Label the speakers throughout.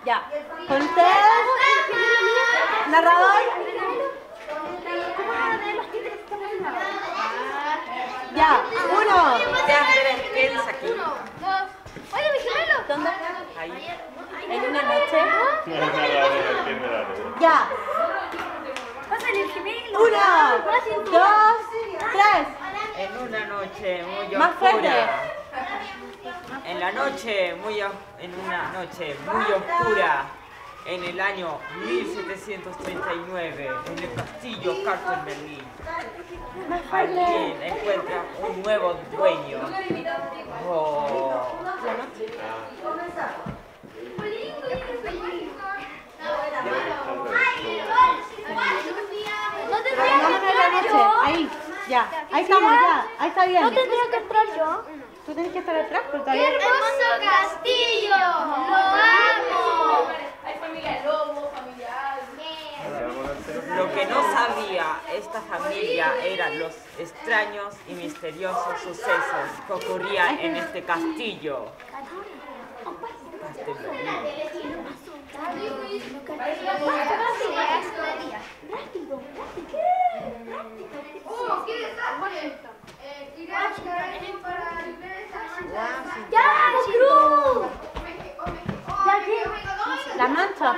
Speaker 1: Ya. Con ustedes. Narrador. Ya. Uno.
Speaker 2: Ya, ¿qué dice aquí?
Speaker 3: Oye, mi gemelo.
Speaker 1: ¿Dónde?
Speaker 2: Ahí.
Speaker 1: En una noche. Ya.
Speaker 3: Pásale el gemelo.
Speaker 1: Uno, dos, tres.
Speaker 2: En una noche muy
Speaker 1: Más fuerte.
Speaker 2: oscura. En una noche muy oscura. En el año 1739, en el castillo Kartenberg, alguien encuentra un nuevo dueño. Oh.
Speaker 1: Vámonos en la noche. Ahí. Ya. Ahí estamos, ya. Ahí está bien.
Speaker 3: ¿No tendría que entrar yo?
Speaker 1: Tú tienes que estar atrás, pero
Speaker 3: ¡Qué
Speaker 1: todavía.
Speaker 3: hermoso castillo! ¡Lo amo!
Speaker 4: Hay familia lobo, familia.
Speaker 2: Lo que no sabía esta familia eran los extraños y misteriosos sucesos que ocurrían en este castillo.
Speaker 3: ¡Ya, Cruz!
Speaker 1: La mancha.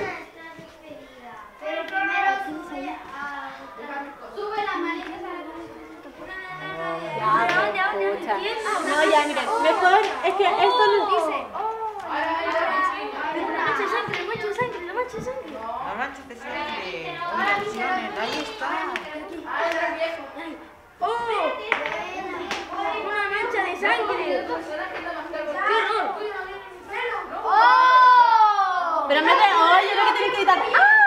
Speaker 3: Pero primero sube la maleta.
Speaker 1: No, ya, miren. Mejor es que esto no dice.
Speaker 3: La mancha de sangre, la mancha de sangre, la mancha de sangre.
Speaker 2: La mancha de sangre, unciones, ahí está.
Speaker 3: Una mancha de sangre. ¡Qué horror! ¡Oh!
Speaker 1: Pero en vez de, oye, lo que tienes que gritar. ¡Ah!